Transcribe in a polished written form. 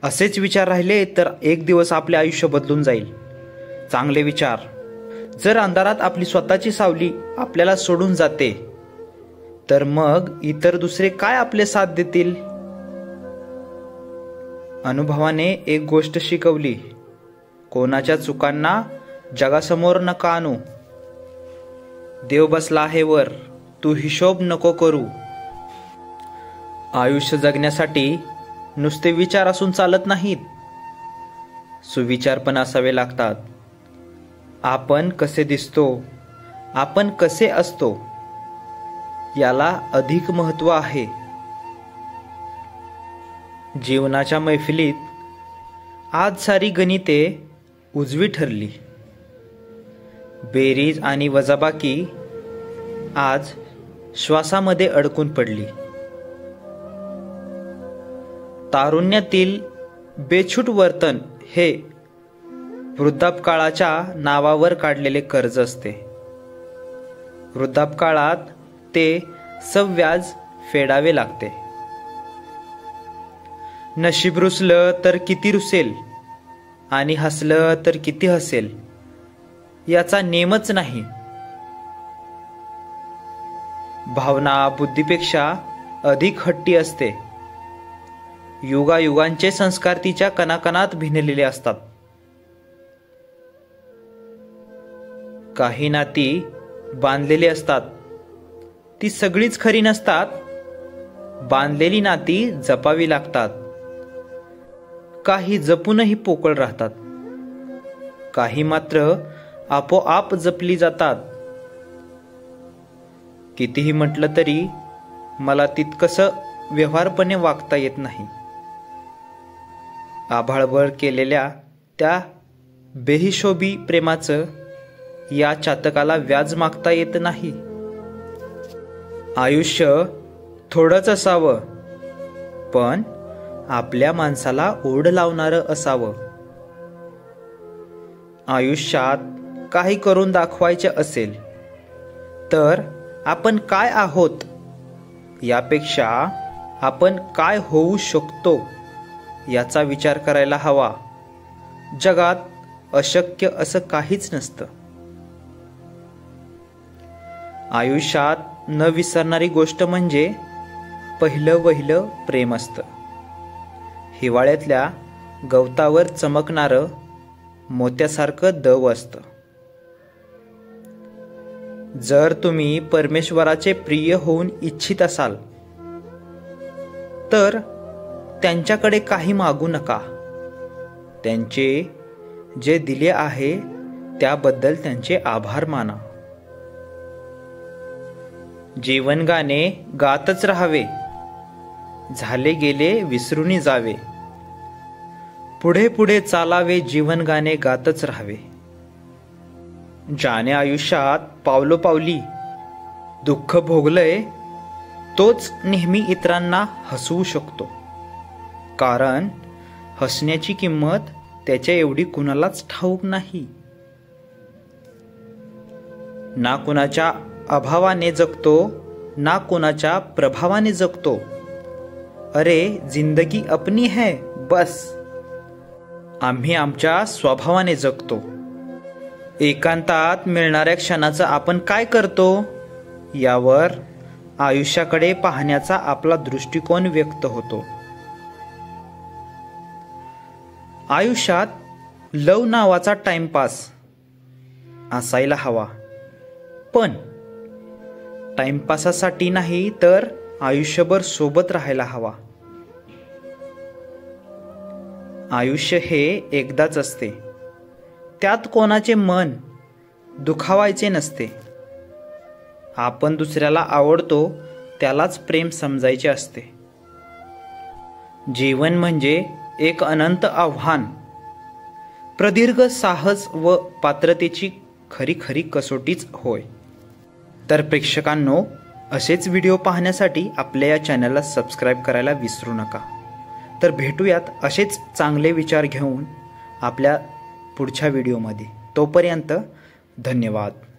असेच विचार राहिले तर एक दिवस आपले आयुष्य बदलून जाईल। चांगले विचार, जर अंधारात आपली स्वतःची सावली आपल्याला सोडून जाते तर मग इतर दुसरे काय आपले साथ देतील? अनुभवाने एक गोष्ट शिकवली, कोणाच्या चुकांना जगासमोर नका आणू। देव बसला आहे वर, तू हिशोब नको करू। आयुष्य जगण्यासाठी नुसते विचार असून चालत नाहीत, सुविचार पण असावे लागतात। आपण कसे दिसतो, आपण कसे असतो याला अधिक महत्त्व आहे। जीवनाच्या मैफिलीत आज सारी गणिते उजवी ठरली, बेरीज आणि वजाबाकी आज श्वासामध्ये अडकून पडली। तारुण्यातील बेछूट वर्तन हे वृद्धापकाळाच्या नावावर काढलेले कर्ज असते। वृद्धापकाळात ते सव्याज फेडावे लागते। नशीब रुसलं तर किती रुसेल आणि हसलं तर किती हसेल याचा नेमच नाही। भावना बुद्धीपेक्षा अधिक हट्टी असते। युगायुगांचे संस्कार तिच्या कणाकणात भिनलेले असतात। काही नाती बांधलेली असतात, ती सगळीच खरी नसतात। बांधलेली नाती जपावी लागतात। काही जपूनही पोकळ राहतात, काही मात्र आपोआप जपली जातात। कितीही म्हटलं तरी मला तितकंसं व्यवहारपणे वागता येत नाही। आभाळभर केलेल्या त्या बेहिशोबी प्रेमाचं या चातकाला व्याज मागता येत नाही। आयुष्य थोडंच असावं, पण आपल्या माणसाला ओढ लावणारं असावं। आयुष्यात काही करून दाखवायचे असेल तर आपण काय आहोत यापेक्षा आपण काय होऊ शकतो याचा विचार करायला हवा। जगात अशक्य असं काहीच नसतं। आयुष्यात न विसरणारी गोष्ट म्हणजे पहिलं वहिलं प्रेम असतं। हिवाळ्यातल्या गवतावर चमकणारं मोत्यासारखं दव असतं। जर तुम्ही परमेश्वराचे प्रिय होऊन इच्छित असाल तर त्यांच्याकडे काही मागू नका। त्यांचे जे दिले आहे त्याबद्दल त्यांचे आभार माना। जीवन गाणे गातच राहावे, झाले गेले विसरूनी जावे। पुढे पुढे चालावे, जीवन गाणे गातच राहावे। ज्याने आयुष्यात पावलोपावली दुःख भोगलंय तोच नेहमी इतरांना हसवू शकतो, कारण हसण्याची किंमत त्याच्या एवढी कुणालाच ठाऊक नाही। ना कुणाच्या अभावाने जगतो, ना कुणाच्या प्रभावाने जगतो। अरे जिंदगी अपनी है बस, आम्ही आमच्या स्वभावाने जगतो। एकांतात मिळणाऱ्या क्षणाचं आपण काय करतो यावर आयुष्याकडे पाहण्याचा आपला दृष्टिकोन व्यक्त होतो। आयुष्यात लव नावाचा टाइमपास असायला हवा, पण टाइमपासासाठी नाही तर आयुष्यभर सोबत राहायला हवा। आयुष्य हे एकदाच असते, त्यात कोणाचे मन दुखावायचे नसते। आपण दुसऱ्याला आवडतो त्यालाच प्रेम समजायचे असते। जीवन म्हणजे एक अनंत आव्हान, प्रदीर्घ साहस व पात्रतेची खरी खरी कसोटीच होय। तर प्रेक्षकांनो, असेच व्हिडिओ पाहण्यासाठी आपल्या या चॅनलला सबस्क्राईब करायला विसरू नका। तर भेटूयात असेच चांगले विचार घेऊन आपल्या पुढच्या व्हिडिओमध्ये। तोपर्यंत धन्यवाद।